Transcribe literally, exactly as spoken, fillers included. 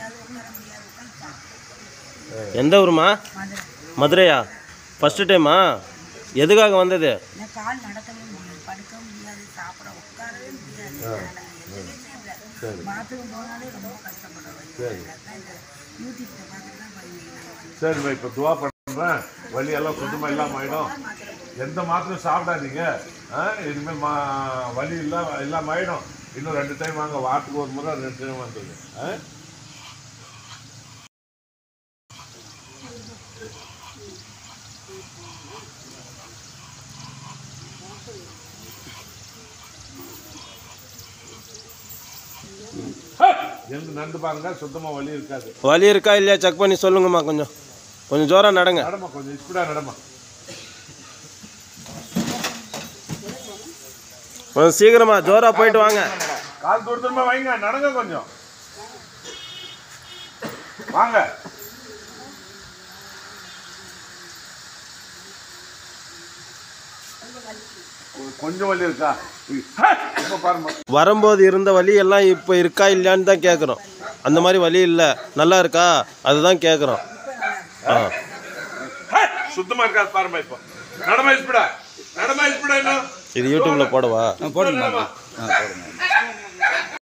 எந்த ஊருமா? மதுரையா? ஃபஸ்ட்டு டைமா? எதுக்காக வந்தது? சரிம்மா, இப்போ துவா பண்ணுறேன், வலியெல்லாம் சுத்தமாக இல்லாமல் ஆகிடும். எந்த மாத்திரம் சாப்பிடாதீங்க. இனிமேல் மா வலி இல்லாம இல்லாமல் ஆகிடும். இன்னும் ரெண்டு டைம் வாங்க, வாரத்துக்கு ஒரு முறை ரெண்டு டைம் வந்துடுங்க. எந்த நண்டு பாருங்க, சுத்தமாக வலி இருக்காது. வலி இருக்கா இல்லையா செக் பண்ணி சொல்லுங்கம்மா. கொஞ்சம் கொஞ்சம் ஜோராக நடங்க. நடமா, கொஞ்சம் ஸ்பீடாக நடமா. கொஞ்சம் சீக்கிரமா ஜோரா போயிட்டு வாங்க. கால் தூரமா வைங்க, நடங்க கொஞ்சம் வாங்க. கொஞ்சம் வலி இருக்கா? வரும்போது இருந்த வலி எல்லாம் இப்போ இருக்கா இல்லையான்னு தான் கேட்குறோம். அந்த மாதிரி வலி இல்லை, நல்லா இருக்கா அதுதான் கேட்குறோம். ஆ சுத்தமாக இருக்காது பாருமா. இப்போ நடமா ஸ்பீடா, நடமா ஸ்பீடா. இன்னும் இது யூடியூப்ல போடவா? போடுங்க.